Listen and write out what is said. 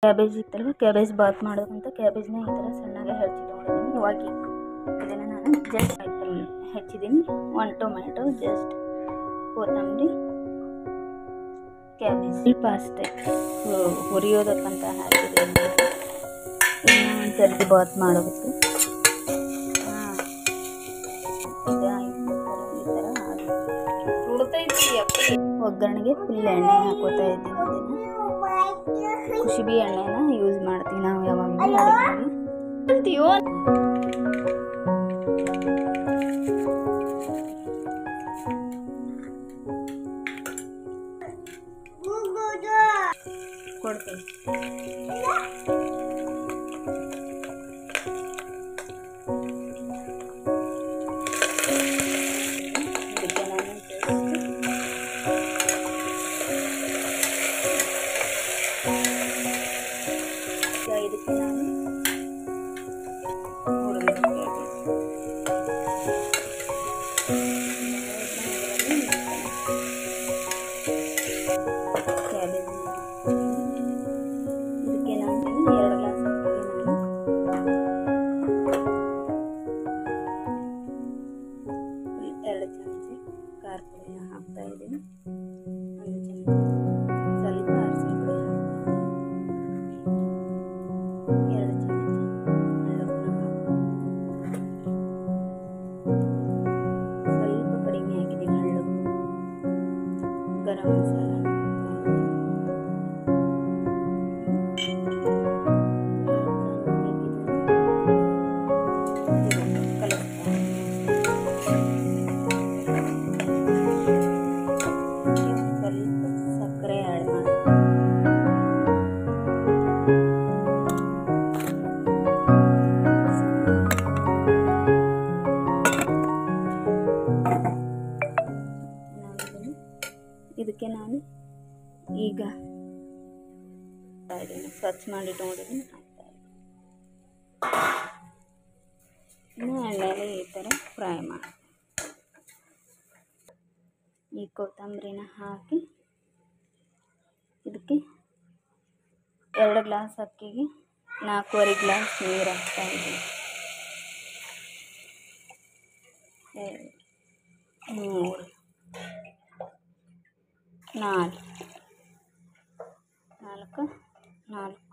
Cabbage ಇತ್ತಲ್ವ, cabbage Baat ಮಾಡೋದಂತ ಕ್ಯಾಬೇಜ್ನ ಈ ಥರ ಸಣ್ಣಗೆ ಹೆಚ್ಚಿಟ್ಕೊಂಡಿದ್ದೀನಿ. ಇವಾಗ ಇದನ್ನು ನಾನು ಜಸ್ಟ್ ಹೆಚ್ಚಿದ್ದೀನಿ. 1 ಟೊಮೆಟೊ, ಜಸ್ಟ್ ಕೊತ್ತಂಬರಿ, ಕ್ಯಾಬೇಜ್ ಸ್ವಲ್ಪ ಅಷ್ಟೇ ಹುರಿಯೋದಕ್ಕಂತ ಹಾಕಿದ್ದೀನಿ. ಇನ್ನು ಒಂದು ಸರ್ತಿ ಬಾತ್ ಮಾಡೋದಕ್ಕೆ ಒಗ್ಗರಣೆಗೆ ಫುಲ್ ಎಣ್ಣೆ ಹಾಕೋತಾ ಇದ್ದೀನಿ. ಕುಸುಬಿ ಎಣ್ಣೆನ ಯೂಸ್ ಮಾಡ್ತೀವಿ ನಾವು ಯಾವಾಗಲೂ ಅಡುಗೆಗೆ. ಕೊಡ್ತೀನಿ ಇದಕ್ಕೆ ನಾನು ಇದಕ್ಕೆ ನಾನು 2 ಗ್ಲಾಸ್ ಅಕ್ಕಿಗೆ ನಾನು 2 ಚಮಚ ಖಾರ ಪುಡಿನ ಹಾಕ್ತಾ ಇದ್ದೀನಿ. 1 ಚಮಚ ಸ್ವಲ್ಪ ಅರಿಶಿನ ಪುಡಿ ಹಾಕ್ತಾ ಇದ್ದೀನಿ. 2 ಚಮಚ ಎಲ್ಲವನ್ನ ಸ್ವಲ್ಪ ಕಡಿಮೆ ಹಾಕಿದ್ದೀನಿ ಹಳ್ಳು. ಗರಂ ಮಸಾಲ ಸಕ್ಕರೆ ಆ್ಯಡ್ ಮಾಡಿ ಇದಕ್ಕೆ ನಾನು ಈಗ ಸ್ವಚ್ಛ ಮಾಡಿ ಇಟ್ಕೊಂಡಿದ್ದೀನಿ. ಇನ್ನು ಎಣ್ಣೆಯಲ್ಲಿ ಈ ಥರ ಫ್ರೈ ಮಾಡಿ ಈ ಕೊತ್ತಂಬರಿನ ಹಾಕಿ ಇದಕ್ಕೆ 2 ಗ್ಲಾಸ್ ಅಕ್ಕಿಗೆ 4.5 ಗ್ಲಾಸ್ ನೀರು ಹಾಕ್ತಾ ಇದ್ದೀನಿ. 2 3 4 4